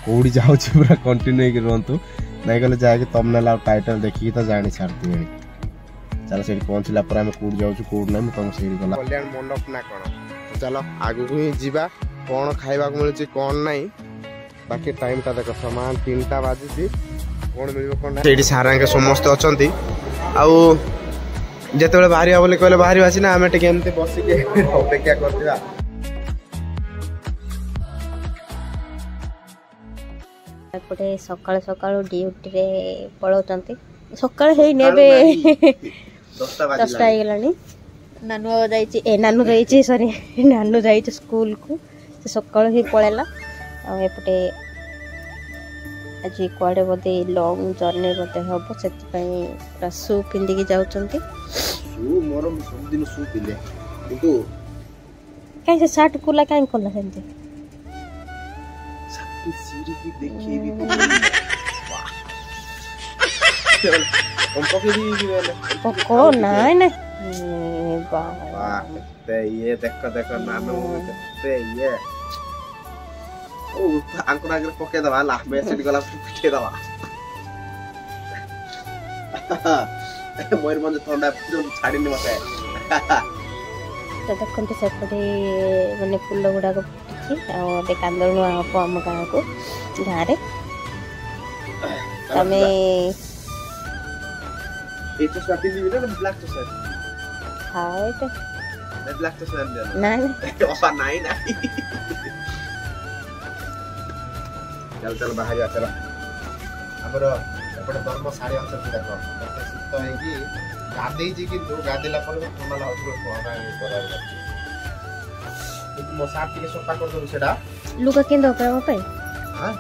कौड़ी जाऊँ पूरा कंटिन्यू रुहतु नहीं गले जाए तमनेल टाइटल देखिए तो जानी छाड़ी चलो से पहुँचला पर आम कौट जाऊँ कौट ना तुम से गला कल्याण मंडप ना कौन चलो आगू ही जा कौन खाइबा मिलूँ कौन ना बाकी टाइम टा देख सामान 3टा बाजी कौन मिल कौन ना सारा समस्त अच्छा आते बाहर बोले कहले बाहर आसी ना आम टे बसिक अपेक्षा करवा एपटे सकाल सकाल ड्यूटी रे पलाउचंती सकाल हे नेबे 10टा हो गलानी नानू जाइए नानू जाइए सॉरी नानू जाइए स्कूल को सकाल ही पळेला आ एपटे आज कुआडे बोधे लॉन्ग जर्नी बोधे हम से पूरा शू पिंधिकी जाऊँगी मोर सब दिन शू पिले किंतु कहीं से शर्ट कुला कहीं कला सेंते सीरी की देखी भी हम पके दी वाले पको ना ना वाह ते ये देखो नानू ते ये ओ अंकुर आगे पके दवा ला मैं सीट गला पिटे दवा मोर मन ठंडा जो छाड़ी नि मते तो देखंते सेपटे माने फूल गुडा को फुटी कांदलू हम आम गाँव को गाँव तमें itu seperti ini kan black to set. हाँ itu. Black to set dia. Nah. Apa naik nah. चल बाहर चल आमर एपटे धर्म साड़ी अंचल की देख शीत होगी गाधे कि गाधेला ठंडा लगे मो सार्ट टिके सफा कर दो सेडा लुगा केंदो करबा पे हां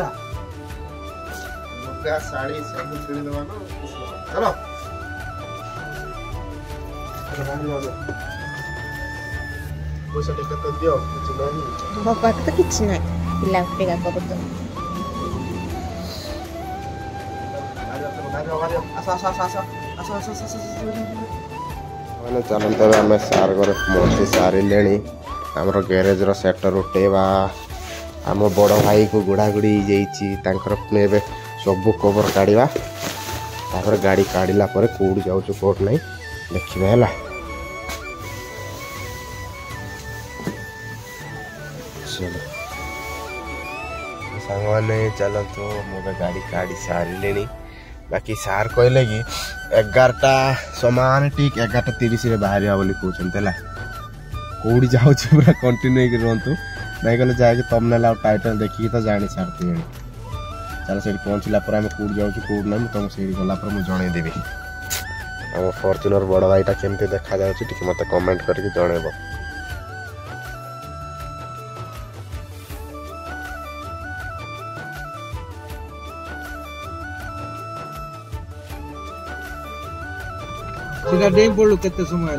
लुगा साड़ी सब छेड़ी देबा ना चलो पैसा टिके तो दियो कुछ नहीं बापा तो किछ नहीं पिला पेगा कर दो मैंने चलते आम सार घर पहुँची सारे आमर गैरेज रो सेक्टर उठेवा आम बड़ भाई को गुड़ागुड़ी जाइए सब कवर काढ़ा तापर गाड़ी काढ़ला कौड़ जाऊँ कौट नहीं देखिए है चलो सांग मैंने चलतु मुझे गाड़ी काढ़ी सारे बाकी सार कहले कि 11टा समान ठीक 11:30 बाहर बोली कहते कौड़ी जाऊँ पूरा कंटिन्यू रुहतु नहीं गले जाए तमनेल टाइटल देखिए तो जानी छाड़ी चलो से पहुँचला पर आम कौट जाऊँ कौट ना तुम से गला मुझे जनईदेवी आम फॉर्च्यूनर बड़ भाईटा केमती देखा जाए मत कमेंट करके जनइब सीधा डेम पड़ू केते समय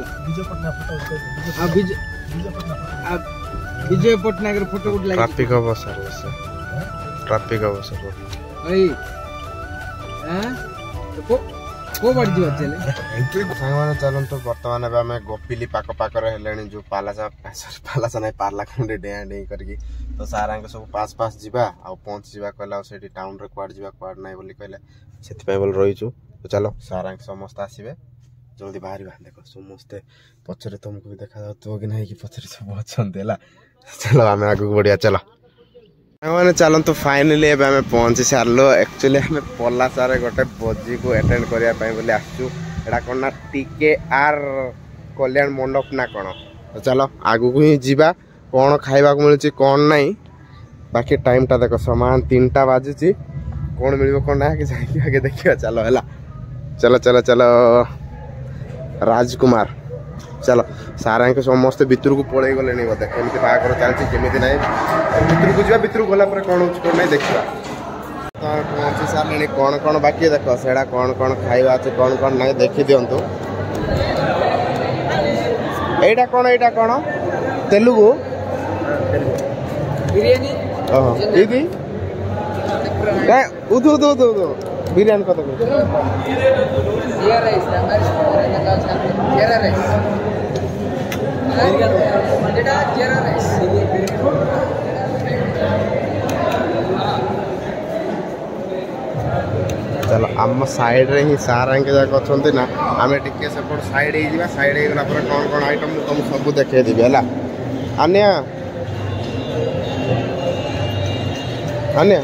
विजय पटनायक फोटो गुड लागे ट्रैफिक अवसर ट्रैफिक अवसर एई हैं को बाड़ी जीवा चले सामान चलन तो वर्तमान अब आम गोपिली पाक पाक हेले जो पालासा नहीं पार्ला खंडे डेआ डे करके तो सारा सब पास पास जीवा आ पहुँच जावा कहला से टाउन रे क्वाड जीवा क्वाड नहीं बोली कहले से बोल रहीचु तो चलो सारा समस्त आसबे जल्दी बाहर देख समस्ते पचरे तुमको भी देखा जाऊ कि नहीं कि पचरे सब अच्छा चलो आम आगे बढ़िया चलो मैंने चलतु फाइनाली आम पहुँची सारू एक्चुअली आम पलासार गोटे भोजी को अटेंड करने आसचु एटा कौन ना TKR कल्याण मंडप ना कौन तो चलो आगू ही जा कौन खाइबा मिलूँ कौन ना बाकी टाइम टा देख सामान 3टा बाजी कौन मिल कौन ना कि आगे देखिए चलो है चलो चलो चलो राजकुमार चलो सारा समस्त भितर को पड़े गले नहीं बोधे एमती बाहर चलती केमी ना भितर को जा भितर गला कौन हो कौन नहीं देखा पहुँची सारे कौन कौन बाकी देख से कौन कौन खाइबा अच्छे कौन कौन ना देखी दिंतु एटा कौन तेलुगु बिरयानी ఇది ఉదు ఉదు ఉదు ఉదు బిర్యానీ కథ जीरा राइस जीरा राइस जीरा राइस आम साइड रे ही सार आंके जाक अच्छे ना आम टिके सेपट साइड हो साइड होगला कौन कौन आइटम तुम सब देखदेवी है आनिया आनिया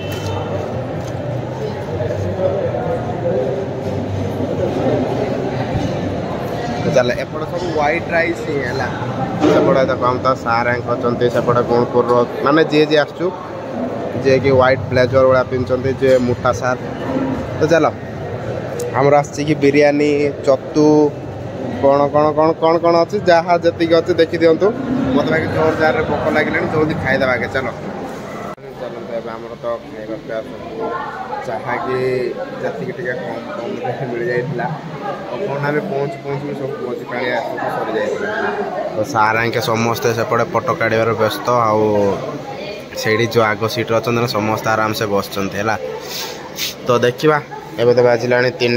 चल एपट सब व्हाइट राइस ही है सेपटे देखो हम तो सार अच्छे सेपटे गुणपुर माने जी जी आसचु जे कि व्हाइट ब्लेजर वाला पिंधुंट जे मुठा सार तो चलो आमर आसी बिरियानी चतु कौन कौन कौन कौन कौन अच्छी जहाँ जी अच्छे देखी दिंतु मत बाकी जोर जार भोक लगे जल्दी खाईदेवा के चलो चलते आम तो खाଇବା जहाँ कि जी कम कम मिल जाता कौन आम पहुँच पहुँच सब पहुँची पाया सरी जाता तो सार आंके समस्ते सेपटे फोटो काढ़ व्यस्त आउ से जो आग सीट अच्छा समस्त आराम से बसचंत तो देखा एवं तो बाजिला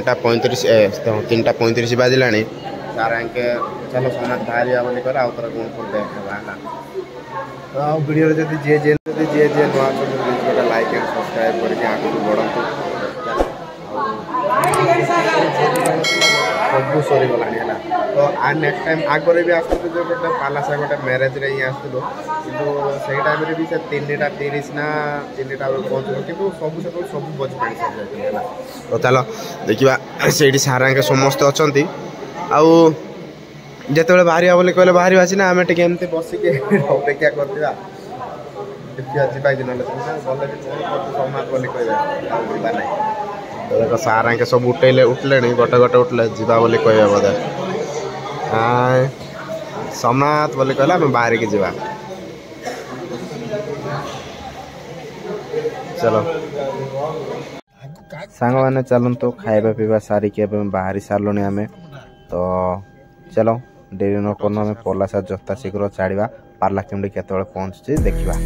3:35 बाजिला सार आंके चलो समाज बाहर बोली कर आउ थोड़ा गुणपुर देखा तो वीडियो जब जे नुआ गोटे लाइक एंड सब्सक्राइब करके आगे बढ़ू सब सरीगला तो आ नेक्स्ट टाइम आगे भी आसलु जो गोटे पालासा गोटे मैरेज रे ही आसलु कि से टाइम भी से 3:30 ना 3टा पहुँचल कि सब सब बज पानी सब तो चलो देखा से सारा समस्त अच्छा आउ जिते बाहर बोले कहले बाहर आसी ना आम टे एमती बसिक अपेक्षा करवा देखिए जी ना गले समाज बोली कह ना तो देखो सार आंके सब उठले गोटे गोटे उठले जा बोली कह बोधे हाँ सोमनाथ बोली कहला आम बाहर की जा चलो सांग मैंने चलूँ तो खाଇବା पीवा सारिक बाहरी सारे आम तो चलो डेरी न करना आम पलासा जता शीघ्र छाड़ा पारलाखेमुंडी केत पहुँची देखा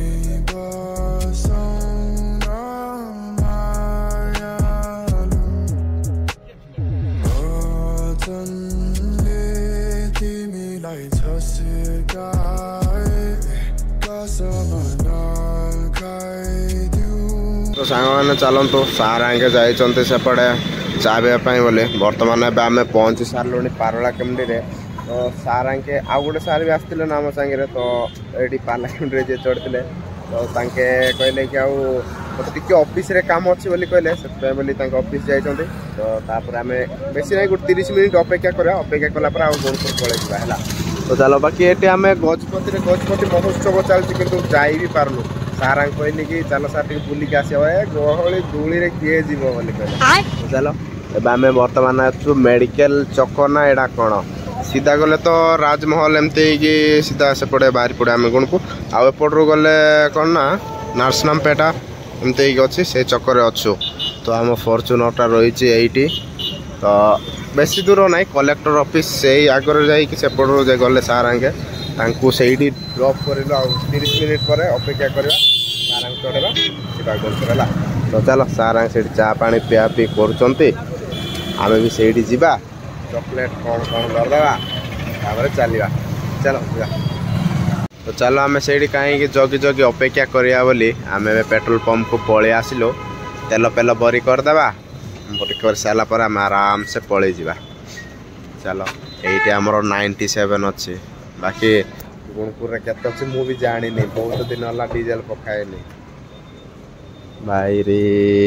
तो सांग मैंने चलतु सार आगे जाइए सेपटे चाहवाई बोले बर्तमान आम पहुँची सारे पारलाखेमुंडी तो सार आंके आउ गोटे सार भी आसते ना आम सांगे तो ये पारलाखेमुंडी जी चढ़ते तो तांके कहले कि आउ मत टे ऑफिस रे काम अच्छी बोली कहले से बोली ऑफिस जाइए तो तापर आम बेसी ना गोटे 30 मिनिट अपेक्षा अपेक्षा कलापर आउ गुणपुर पलैसा है तो चलो बाकी ये आम गजपति महोत्सव चलती कि जाई भी पार्नु सार कहली कि चलो सार टे बुलिक आस गहली धूली किए जीव बोली कहले चलो एवं आम बर्तमान आसु मेडिकल चक ना एडा कौन सीधा गले तो राजमहल एमती कि सीधा सेपटे बाहरी पड़े आम गुणपुर आउपटू गले कौन ना नरसनामपेटा एमती अच्छी से चक्कर अच्छु तो आम फॉर्च्यूनरटा रही है तो बेसी दूर ना कलेक्टर ऑफिस से आगर जापटू गले सार आगे से ड्रप कर 30 मिनिट पर अपेक्षा करवा सार चढ़ेगा सीधा गुणपुर है तो चलो सार से चा पानी पिया पी कर भी जा चॉकलेट कौन कौन करदे चलवा चलो तो चलो आम से कहीं जगि जगि अपेक्षा करिया बोली आम पेट्रोल पंप को पलि आसिलु तेल पेल बरी करदे बरी कर सारा पर आम आराम से पलि जा चलो ये आमर 97 अच्छी बाकी गुणपुर केते अच्छी मुझे जानी बहुत दिन है डीजेल पकाएनी भाई रे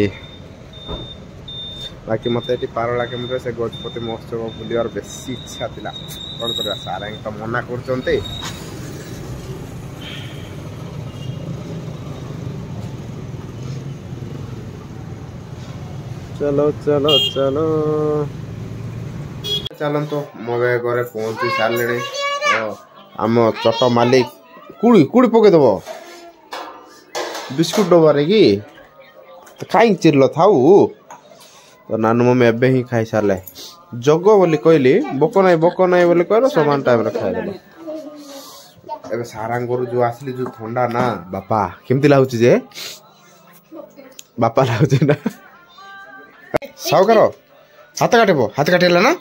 बाकी मत ये पारलाखेमुंडी से गजपति महोत्सव बुलार बेसी इच्छा थी कौन कर सार तो मना कर चलो चलो चलो चलतु मोबे घरे पहुँची सारे आम चट मालिक कुड़ी कुड़ी पकईदेव बिस्कुट डबारे कि कहीं चिरल थाऊ तो नानू मम्मी एबे ही खाई सारे जग बोली कहली बोक ना बोली कह समान टाइम खाईदेल ए सारा जो आसली जो थंडा ना बापा केमती लगुच जे बापा लगुच ना साउकार हाथ काटेला ना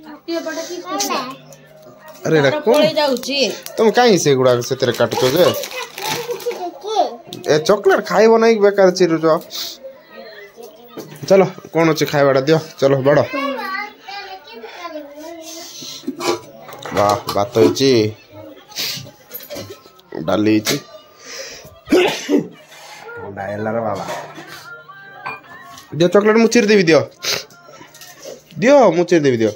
अरे तुम कहीं से गुड़ा से काटुच जे ए चॉकलेट खाइब ना बेकार चिरुच चलो कौन अच्छे खाइबाटा दियो चलो बड़ वाह भात होइछि डाली होइछि डायला रे बाबा दियो चॉकलेट मुचिर देबी दियो दियो मुचिर देबी दियो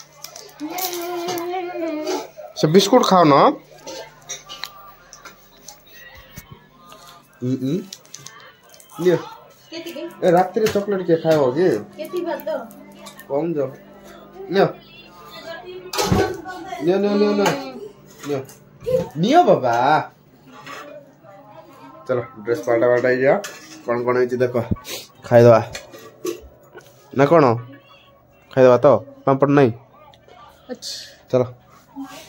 से बिस्कुट खाओ ना लियो ए रात रे चॉकलेट के खाओ कि केती भात दो कम जो लियो लियो लियो लियो लियो लियो बाबा चलो ड्रेस पाल्टा पाल्टा जा कौन कौन है देखो खाई दवा ना कौन खाई दवा तो पापड़ नहीं अच्छा चलो